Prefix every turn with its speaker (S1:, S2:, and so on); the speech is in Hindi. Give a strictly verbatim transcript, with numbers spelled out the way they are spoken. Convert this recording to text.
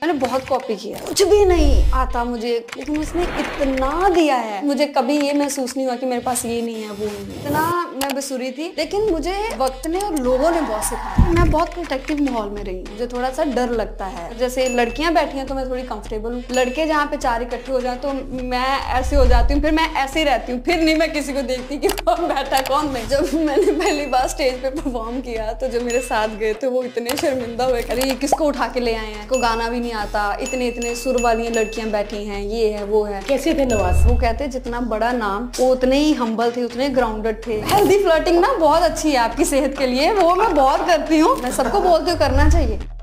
S1: मैंने बहुत कॉपी किया, कुछ भी नहीं आता मुझे, लेकिन उसने इतना दिया है, मुझे कभी ये महसूस नहीं हुआ कि मेरे पास ये नहीं है वो नहीं है। इतना मैं बेसुरी थी, लेकिन मुझे वक्त ने और लोगों ने बहुत सिखाया। मैं बहुत प्रोटेक्टिव माहौल में रही, मुझे थोड़ा सा डर लगता है। जैसे लड़कियां बैठी हैं तो मैं थोड़ी कंफर्टेबल हूँ, लड़के जहाँ पे चार इकट्ठे हो जाए तो मैं ऐसे हो जाती हूँ, फिर मैं ऐसे ही रहती हूँ, फिर नहीं मैं किसी को देखती कि कौन बैठा कौन नहीं। जब मैंने पहली बार स्टेज पे परफॉर्म किया तो जो मेरे साथ गए थे वो इतने शर्मिंदा हुए, अरे ये किसको उठा के ले आए हैं, को गाना भी नहीं आता, इतने इतने सुर वाली लड़कियां बैठी हैं, ये है वो है।
S2: कैसे थे नवाज?
S1: वो कहते जितना बड़ा नाम वो उतने ही हम्बल थे, उतने ग्राउंडेड थे। हेल्दी फ्लर्टिंग ना बहुत अच्छी है आपकी सेहत के लिए, वो मैं बहुत करती हूँ, मैं सबको बोलती हूँ करना चाहिए।